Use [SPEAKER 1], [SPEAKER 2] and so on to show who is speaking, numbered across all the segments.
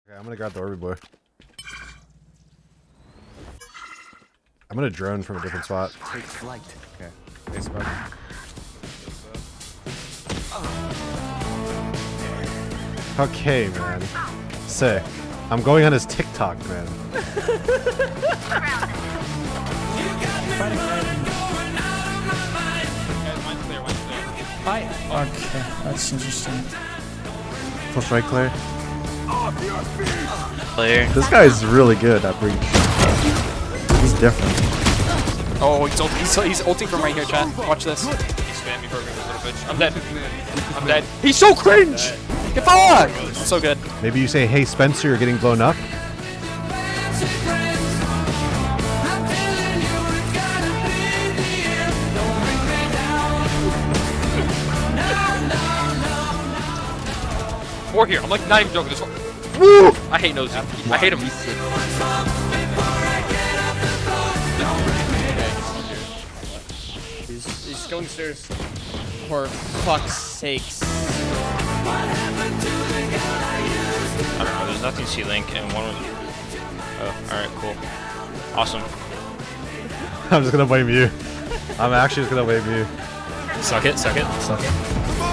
[SPEAKER 1] Okay, I'm gonna grab the Orby boy. I'm gonna drone from a different spot.
[SPEAKER 2] Take flight.
[SPEAKER 3] Okay. Hey, spot.
[SPEAKER 1] Okay, man. Sick. I'm going on his TikTok, man.
[SPEAKER 4] Hi. Okay, that's interesting.
[SPEAKER 1] Push right, Claire.
[SPEAKER 5] Player.
[SPEAKER 1] This guy's really good at breach. He's different.
[SPEAKER 4] Oh, he's ulting from right here, chat. Watch this.
[SPEAKER 6] He's spamming for me, little bitch.
[SPEAKER 4] I'm dead. I'm dead. He's so cringe! Get fuck! So good.
[SPEAKER 1] Maybe you say, hey, Spencer, you're getting blown up.
[SPEAKER 6] More here. I'm like not even joking. This one. Woo! I hate Nosy. I hate him.
[SPEAKER 4] He's going stairs. For fuck's sakes.
[SPEAKER 5] I don't know, there's nothing C-Link and one was... Oh, alright, cool. Awesome.
[SPEAKER 1] I'm just gonna blame you. I'm actually just gonna blame you.
[SPEAKER 5] Suck it, suck it, suck it.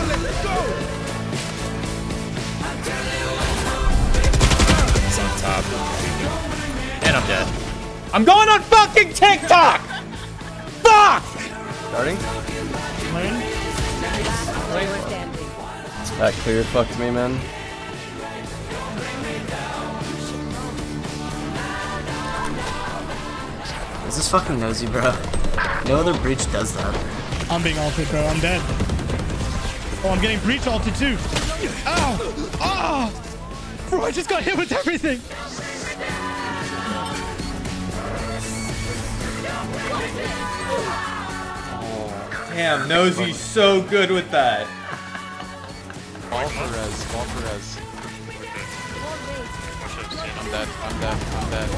[SPEAKER 5] He's on top. And I'm dead.
[SPEAKER 4] I'm going on fucking TikTok! Fuck!
[SPEAKER 3] Starting?
[SPEAKER 2] That clear fucked me, man. Is this fucking Nosy, bro? No other breach does that.
[SPEAKER 7] I'm being ulted, bro. I'm dead. Oh, I'm getting breach ulted too. Ow! Ah! Bro, I just got hit with everything.
[SPEAKER 8] Damn, Nosy's so good with that.
[SPEAKER 3] Ball for res, ball for res. I'm dead, I'm dead, I'm dead,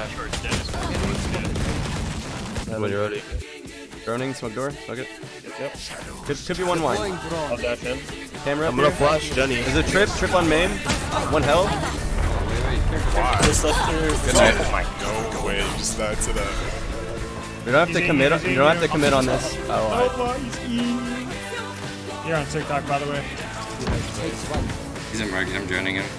[SPEAKER 3] I'm dead.
[SPEAKER 5] When you're ready.
[SPEAKER 3] Droning, smoke door, smoke it.
[SPEAKER 5] Yep.
[SPEAKER 3] Could be one wide.
[SPEAKER 5] I'll dash him.
[SPEAKER 3] Camera.
[SPEAKER 5] I'm gonna flash Jenny.
[SPEAKER 3] Is it trip? Trip on main? One health?
[SPEAKER 5] This left here.
[SPEAKER 3] Good night.
[SPEAKER 5] Oh my
[SPEAKER 9] No way, you just died to that.
[SPEAKER 3] You don't have to commit. You don't have to commit on this. Oh,
[SPEAKER 7] You're on TikTok, by the way.
[SPEAKER 6] He's in market. I'm drowning him.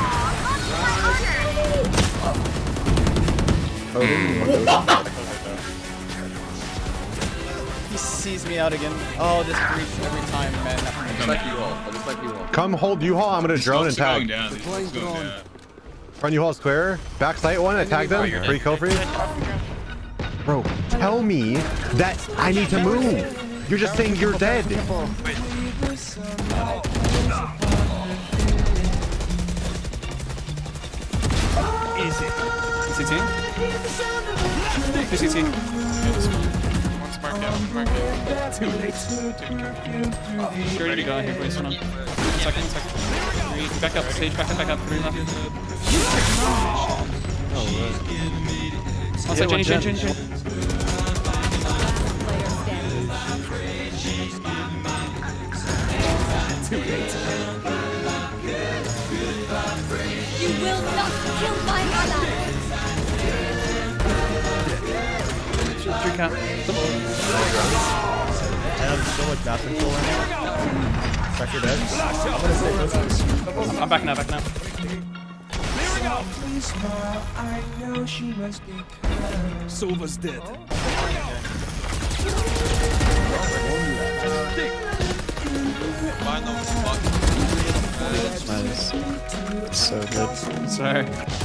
[SPEAKER 4] He sees me out again. Oh, this breach every time, man.
[SPEAKER 3] just like you all. Just like you all.
[SPEAKER 1] Come hold U-Haul. I'm gonna drone and tag. Front U-Haul's clear. Back sight one. I tagged them. Free kill for you. Bro, tell me that I need to move. You're just saying you're dead.
[SPEAKER 7] Is it?
[SPEAKER 4] CT? Who's CT?
[SPEAKER 6] One smart down.
[SPEAKER 7] Too late.
[SPEAKER 4] You're ready to go. Here, boys. Hold on. Second. Three. Back up. Stage. Back up. Three left. One side. Jenny.
[SPEAKER 10] You will not kill my ally.
[SPEAKER 4] Three count.
[SPEAKER 1] I'm still like that control right now. Check your dead. I'm gonna stay close.
[SPEAKER 4] I'm back now.
[SPEAKER 7] Silva's dead.
[SPEAKER 5] Nice. So good.
[SPEAKER 4] Sorry.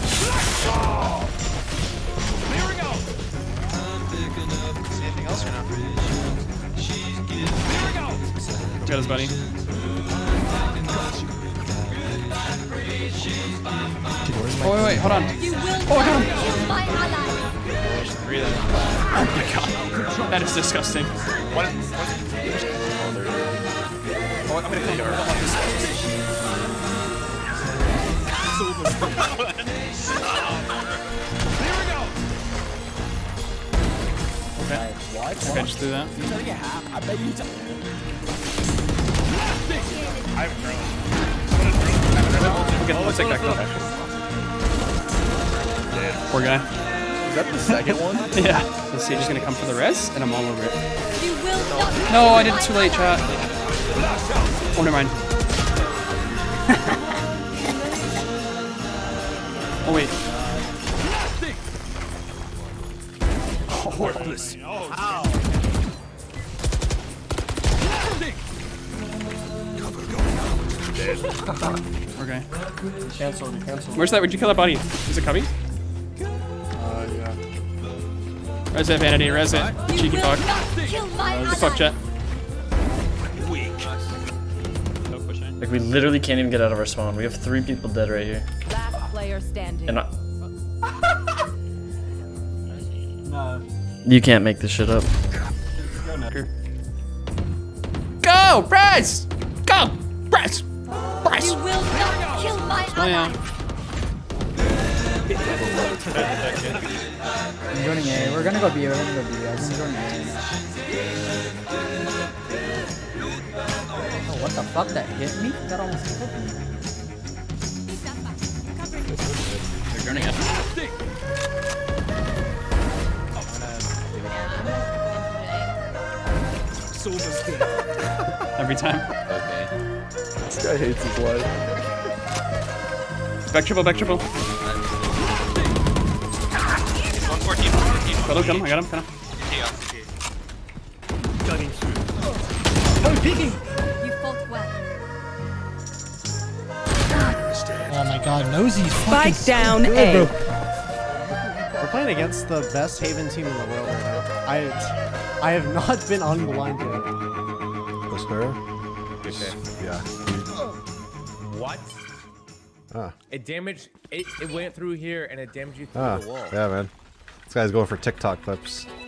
[SPEAKER 6] Anything else or not?
[SPEAKER 4] Got his buddy. Oh, wait, hold on.
[SPEAKER 10] You will
[SPEAKER 4] Oh, I got him.
[SPEAKER 10] kill my ally.
[SPEAKER 6] Three there.
[SPEAKER 4] Oh my god. That is disgusting.
[SPEAKER 6] One.
[SPEAKER 4] Oh, I'm gonna come down. Okay. What? Okay, just do that.
[SPEAKER 6] I have a drone.
[SPEAKER 4] Okay, let's take that kill. Poor guy.
[SPEAKER 3] Is that the second one?
[SPEAKER 4] Yeah. The Sage is gonna come for the res, and I'm all over it.
[SPEAKER 10] You will not
[SPEAKER 4] No, I did it too late, chat. Oh, never mind. Oh, wait.
[SPEAKER 11] Worthless.
[SPEAKER 4] Okay.
[SPEAKER 2] Cancel.
[SPEAKER 4] Where's that? Where'd you kill that body? Is it coming?
[SPEAKER 1] Yeah.
[SPEAKER 4] Res it, Vanity. Res it.
[SPEAKER 10] You
[SPEAKER 4] Cheeky
[SPEAKER 10] will
[SPEAKER 4] fuck.
[SPEAKER 10] not kill my
[SPEAKER 4] Good fuck,
[SPEAKER 10] ally.
[SPEAKER 4] chat.
[SPEAKER 2] Like, we literally can't even get out of our spawn. We have 3 people dead right here.
[SPEAKER 10] Last player standing.
[SPEAKER 2] And you can't make this shit up.
[SPEAKER 4] Go, Bryce! Go, Bryce! Bryce!
[SPEAKER 10] You will not kill my
[SPEAKER 4] Oh, yeah.
[SPEAKER 10] ally.
[SPEAKER 12] I'm joining A. We're gonna go B. I'm joining A. Oh, what the fuck? That hit me? That almost hit me.
[SPEAKER 4] They're turning it. Every time.
[SPEAKER 3] Okay.
[SPEAKER 1] This guy hates his life.
[SPEAKER 4] Back triple, back triple.
[SPEAKER 6] 114, 114.
[SPEAKER 4] Got him, I got him,
[SPEAKER 11] Cutting through.
[SPEAKER 12] Oh, peeking!
[SPEAKER 10] You fought well.
[SPEAKER 7] Oh my god, Nosey's
[SPEAKER 13] Spike down
[SPEAKER 7] good,
[SPEAKER 13] A.
[SPEAKER 7] bro.
[SPEAKER 14] We're playing against the best Haven team in the world right now. I have not been unblind yet.
[SPEAKER 1] Go square?
[SPEAKER 3] Okay.
[SPEAKER 1] Yeah.
[SPEAKER 8] What?
[SPEAKER 1] Ah.
[SPEAKER 8] It damaged. It went through here and it damaged you through
[SPEAKER 1] Ah.
[SPEAKER 8] the wall.
[SPEAKER 1] Yeah, man. This guy's going for TikTok clips.